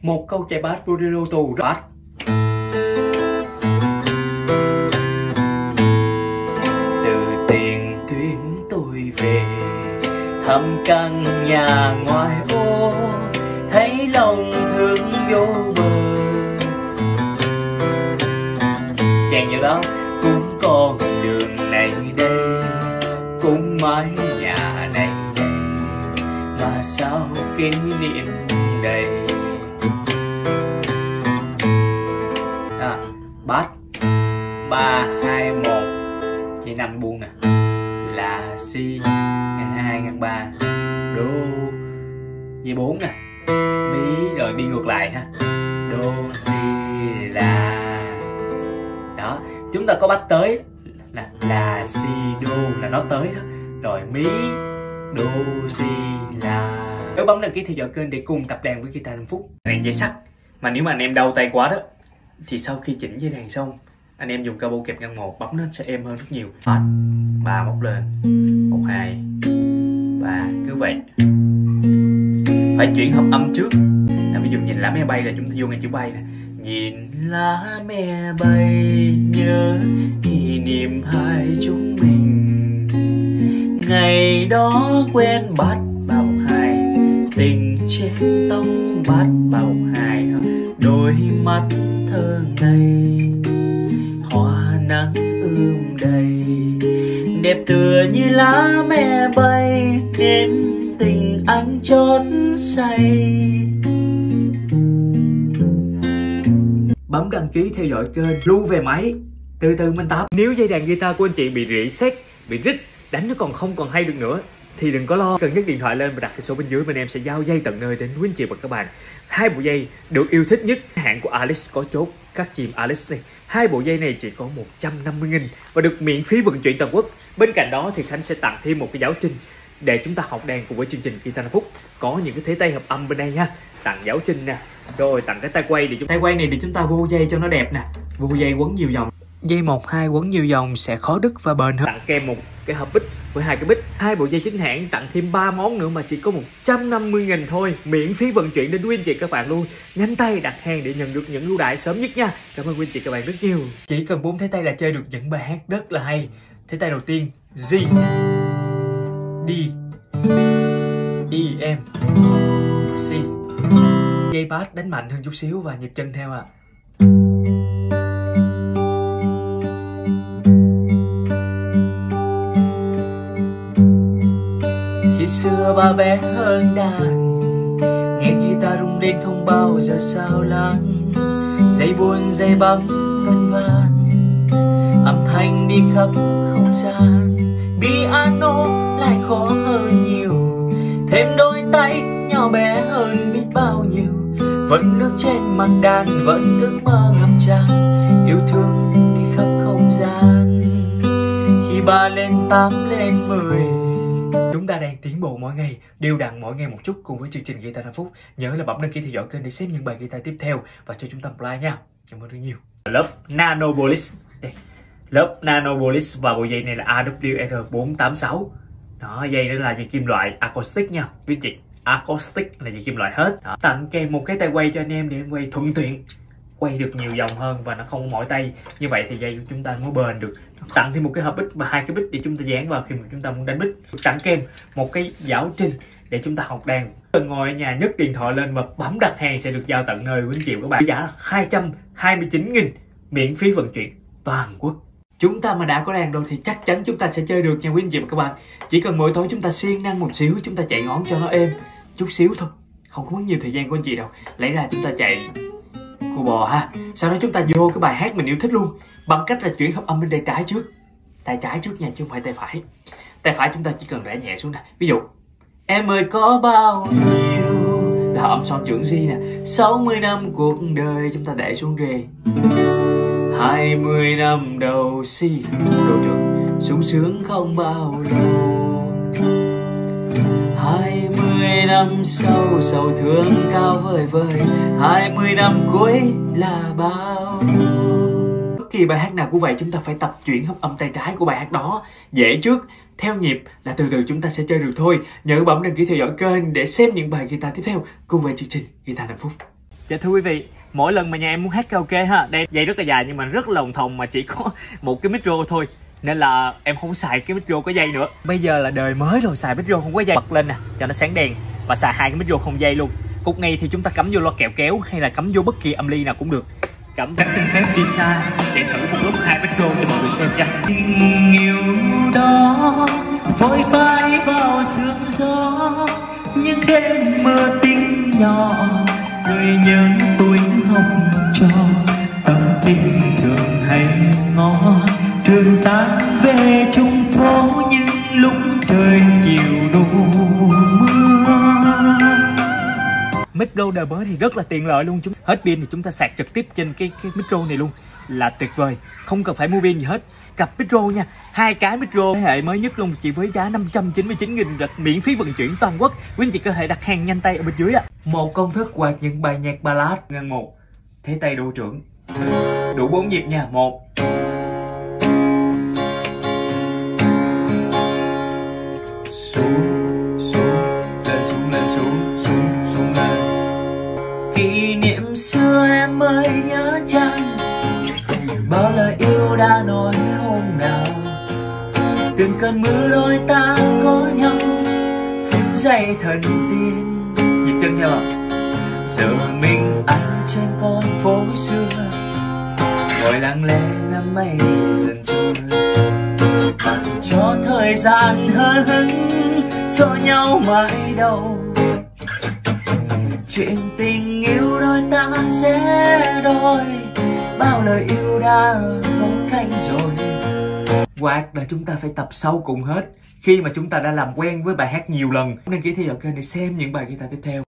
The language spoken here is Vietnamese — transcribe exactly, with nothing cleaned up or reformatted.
Một câu chạy bass bolero tù bass. Từ tiền tuyến tôi về thăm căn nhà ngoài ô, thấy lòng thương vô bờ. Chàng vào đó cũng con đường này đây, cũng mái nhà này đây, mà sao kỷ niệm đầy. À, bass ba hai một, chị năm buông nè, là si ngăn hai ngăn ba, đô dây bốn nè, mi rồi đi ngược lại ha, đô si la. Đó, chúng ta có bass tới là là si đô là nó tới đó, rồi mi đô si la. Nếu bấm đăng ký theo dõi kênh để cùng tập đàn với guitar năm phút. Đàn dây sắt mà nếu mà anh em đau tay quá đó thì sau khi chỉnh dây đàn xong, anh em dùng cabo kẹp ngăn một bấm nó sẽ êm hơn rất nhiều. Phát ba móc lên, một hai ba, cứ vậy. Phải chuyển hợp âm trước. Là ví dụ nhìn lá me bay là chúng ta vô ngay chữ bay nè. Nhìn lá me bay nhớ kỷ niệm hai chúng mình, ngày đó quen bắt bao hai, tình trên tóc bắt bao hai, đôi mắt thơ ngây hoa nắng ươm đầy, đẹp tựa như lá me bay nên tình anh chót say. Bấm đăng ký theo dõi kênh, lưu về máy, từ từ mình tập. Nếu dây đàn guitar của anh chị bị rỉ sét, bị rít, đánh nó còn không còn hay được nữa thì đừng có lo, cần nhấc điện thoại lên và đặt cái số bên dưới, bên em sẽ giao dây tận nơi đến quý anh chị và các bạn. Hai bộ dây được yêu thích nhất hãng của Alice có chốt các chìm Alice này. Hai bộ dây này chỉ có một trăm năm mươi nghìn và được miễn phí vận chuyển toàn quốc. Bên cạnh đó thì Khánh sẽ tặng thêm một cái giáo trình để chúng ta học đàn cùng với chương trình Guitar năm phút. Có những cái thế tay hợp âm bên đây nha, tặng giáo trình nè, rồi tặng cái tay quay để chúng tay quay này để chúng ta vô dây cho nó đẹp nè, vô dây quấn nhiều dòng. Dây một hai quấn nhiều dòng sẽ khó đứt và bền hơn. Tặng kèm một cái hộp bích với hai cái bích, hai bộ dây chính hãng, tặng thêm ba món nữa mà chỉ có một trăm năm mươi nghìn thôi, miễn phí vận chuyển đến quý anh chị các bạn luôn. Nhanh tay đặt hàng để nhận được những ưu đãi sớm nhất nha. Cảm ơn quý anh chị các bạn rất nhiều. Chỉ cần bốn thế tay là chơi được những bài hát rất là hay. Thế tay đầu tiên G, D, E, em, C. Dây bass đánh mạnh hơn chút xíu và nhịp chân theo ạ. À. Khi xưa ba bé hơn đàn, nghe guitar rung lên không bao giờ sao lãng, dây buồn dây băng ngân vang, âm thanh đi khắp không gian. Piano lại khó hơn nhiều, thêm đôi tay nhỏ bé hơn biết bao nhiêu, vẫn nước trên mặt đàn, vẫn nước mơ ngập tràn, yêu thương đi khắp không gian. Khi ba lên tám lên mười, chúng ta đang tiến bộ mỗi ngày, đều đặn mỗi ngày một chút cùng với chương trình Guitar năm phút. Nhớ là bấm đăng ký theo dõi kênh để xem những bài guitar tiếp theo và cho chúng ta một like nha. Cảm ơn rất nhiều. Lớp Nanopolis, đây. Lớp Nanopolis và bộ dây này là A W R bốn tám sáu. Đó, dây đó là dây kim loại acoustic nha, quý chị. Acoustic là dây kim loại hết. Đó. Tặng kèm một cái tay quay cho anh em để em quay thuận tiện, quay được nhiều vòng hơn và nó không mỏi tay. Như vậy thì dây của chúng ta mới bền được. Tặng thêm một cái hộp bích và hai cái bích để chúng ta dán vào khi mà chúng ta muốn đánh bích. Tặng kèm một cái giáo trình để chúng ta học đàn. Cần ngồi ở nhà nhấc điện thoại lên và bấm đặt hàng sẽ được giao tận nơi quý anh chị các bạn. Giá hai trăm hai mươi chín nghìn, miễn phí vận chuyển toàn quốc. Chúng ta mà đã có đàn rồi thì chắc chắn chúng ta sẽ chơi được nha quý anh chị và các bạn. Chỉ cần mỗi tối chúng ta siêng năng một xíu, chúng ta chạy ngón cho nó êm chút xíu thôi, không có mất nhiều thời gian của anh chị đâu. Lấy ra chúng ta chạy cô bò ha, sau đó chúng ta vô cái bài hát mình yêu thích luôn, bằng cách là chuyển hợp âm bên tay trái trước, tay trái trước nha chứ không phải tay phải. Tay phải chúng ta chỉ cần đẩy nhẹ xuống nè, ví dụ em ơi có bao nhiêu là âm son trưởng G nè, sáu mươi năm cuộc đời chúng ta đẩy xuống rê, hai mươi năm đầu C đồ trưởng, sung sướng không bao lâu, hai mươi năm sau sầu thương cao vời vời, hai mươi năm cuối là bao. Bất kỳ bài hát nào cũng vậy, chúng ta phải tập chuyển hợp âm tay trái của bài hát đó, dễ trước, theo nhịp là từ từ chúng ta sẽ chơi được thôi. Nhớ bấm đăng ký theo dõi kênh để xem những bài guitar tiếp theo cùng với chương trình Guitar năm phút. Dạ thưa quý vị, mỗi lần mà nhà em muốn hát karaoke ha, đây dây rất là dài nhưng mà rất là lồng thòng mà chỉ có một cái micro thôi, nên là em không xài cái micro có dây nữa. Bây giờ là đời mới rồi, xài micro không có dây, bật lên nè cho nó sáng đèn và xài hai cái micro không dây luôn. Cục này thì chúng ta cắm vô loa kẹo kéo hay là cắm vô bất kỳ âm ly nào cũng được. Cảm giác xin phép đi xa để thử một lúc hai micro cho mọi người xem nha. Tình yêu đó vội phai vào sương gió, những đêm mơ tình nhỏ, người nhớ tuổi học trò, tâm tình thường hay ngó, trường tan về chung phố những lúc trời chiều đổ mưa. Micro đời mới thì rất là tiện lợi luôn, chúng hết pin thì chúng ta sạc trực tiếp trên cái cái micro này luôn, là tuyệt vời, không cần phải mua pin gì hết. Cặp micro nha, hai cái micro thế hệ mới nhất luôn, chỉ với giá năm trăm chín mươi chín nghìn, miễn phí vận chuyển toàn quốc. Quý anh chị có thể đặt hàng nhanh tay ở bên dưới ạ. Một công thức quạt những bài nhạc ballad ngăn một, thế tay đô trưởng, đủ bốn nhịp nha. Một, xuống xuống lên xuống lên xuống xuống xuống lên. Kỷ niệm xưa em ơi nhớ chăng, bao lời yêu đã nói hôm nào, từng cơn mưa đôi ta có nhau, phút giây thần tiên. Nhịp chân theo ạ. Giờ mình ăn trên con phố xưa, ngồi lặng lẽ ngắm mây dần trôi, mặc cho thời gian hờ hững xô nhau mãi đâu. Chuyện tình yêu đôi ta sẽ đôi, bao lời yêu đã vỗ cánh rồi. Quạt là chúng ta phải tập sâu cùng hết khi mà chúng ta đã làm quen với bài hát nhiều lần. Đăng ký theo dõi kênh để xem những bài guitar tiếp theo.